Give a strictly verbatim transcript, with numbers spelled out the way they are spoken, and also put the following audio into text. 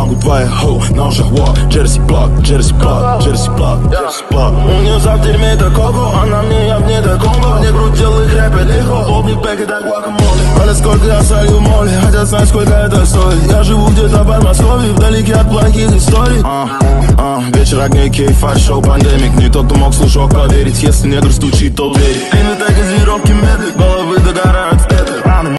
могу твоя хоу, на ушах walk, Джерси блок, Джерси блок, Джерси блок, Джерси блок. У нее за в дерьме это коко, она мне, я в ней до комбо. Не крутил их рэпер легко, помнит пэк это гуакамоле. Аля сколько я солью моли, хотят знать сколько это стоит. Я живу где-то в Подмосковье, вдалеке от плохих историй. а, а, Вечер огней, кейф, шоу, пандемик. Не тот, кто мог слушок поверить, если негр стучит, то верит. Именно так из веревки медлит, головы догорают.